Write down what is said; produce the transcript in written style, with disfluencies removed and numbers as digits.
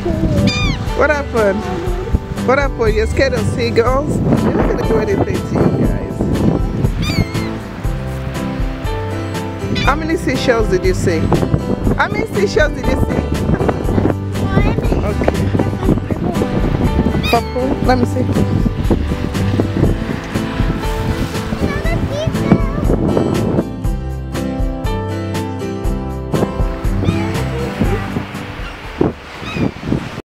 What happened? What happened? You're scared of seagulls? They're not gonna do anything to you guys. How many seashells did you see? How many seashells did you see? Okay. Purple. Let me see.